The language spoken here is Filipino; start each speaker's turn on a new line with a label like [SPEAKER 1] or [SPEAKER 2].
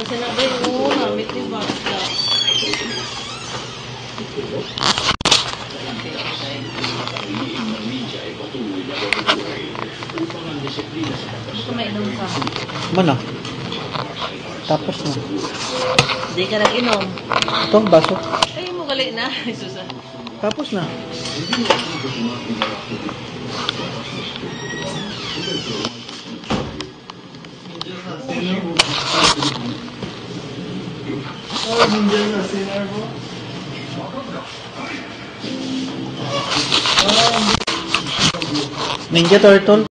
[SPEAKER 1] Kasi nabay mo, namit ni Basta. Gusto mainom ka?
[SPEAKER 2] Mana? Tapos na.
[SPEAKER 1] Hindi ka nag-inom.
[SPEAKER 2] Ito, baso.
[SPEAKER 1] Ay, mo gali na. Susa.
[SPEAKER 2] Tapos na. Ninja Turtle.